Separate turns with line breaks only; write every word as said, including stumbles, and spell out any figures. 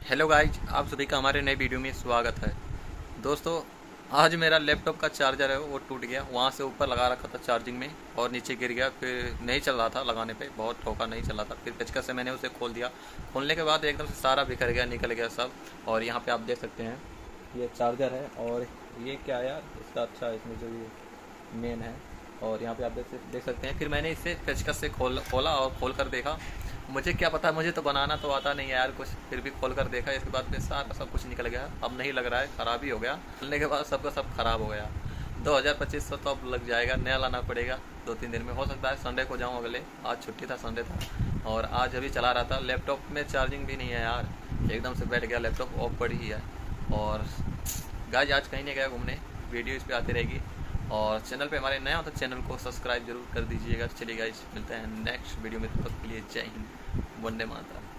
Hello guys, आप सभी का हमारे नए वीडियो में स्वागत है। दोस्तों, आज मेरा लैपटॉप का चार्जर है वो टूट गया। वहाँ से ऊपर लगा रखा था चार्जिंग में और नीचे गिर गया। फिर नहीं चल रहा था, लगाने पे बहुत ठोका, नहीं चल रहा था। फिर पेचकस से मैंने उसे खोल दिया। खोलने के बाद एकदम से सारा बिखर गया, निकल गया सब। और यहाँ पे आप देख सकते हैं ये चार्जर है। और ये क्या है यार इसका, अच्छा इसमें जो ये मेन है। और यहाँ पे आप देख देख सकते हैं। फिर मैंने इसे पेचकस से खोल खोला और खोल कर देखा। मुझे क्या पता, मुझे तो बनाना तो आता नहीं है यार कुछ। फिर भी खोल कर देखा, इसके बाद में सारा सब कुछ निकल गया। अब नहीं लग रहा है, ख़राब ही हो गया। खोलने के बाद सबका सब खराब हो गया। दो हज़ार पच्चीस सौ तो अब लग जाएगा, नया लाना पड़ेगा। दो तीन दिन में हो सकता है, संडे को जाऊँ अगले। आज छुट्टी था, संडे था। और आज अभी चला रहा था, लैपटॉप में चार्जिंग भी नहीं है यार। एकदम से बैठ गया, लैपटॉप ऑफ पड़ी ही है। और गाइस आज कहीं नहीं गया घूमने, वीडियो इस पर आती रहेगी। और चैनल पे हमारे नया हो तो चैनल को सब्सक्राइब जरूर कर दीजिएगा। चलिए गाइस, मिलते हैं नेक्स्ट वीडियो में, तब तक के लिए जय हिंद, वंदे मातरम।